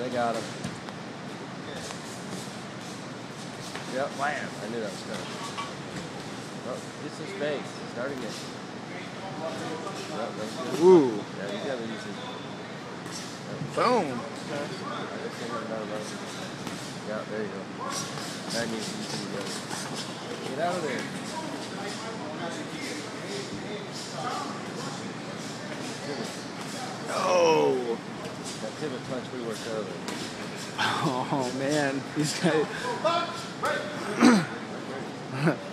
they got him. Yep, wham! I knew that was coming. Oh, get some space. Start again. Oh, Ooh. yeah, you gotta use it. Boom. Yeah, there you go. That means you can go. Get out of there. Oh. That pivot punch we worked over. Oh man, these guys.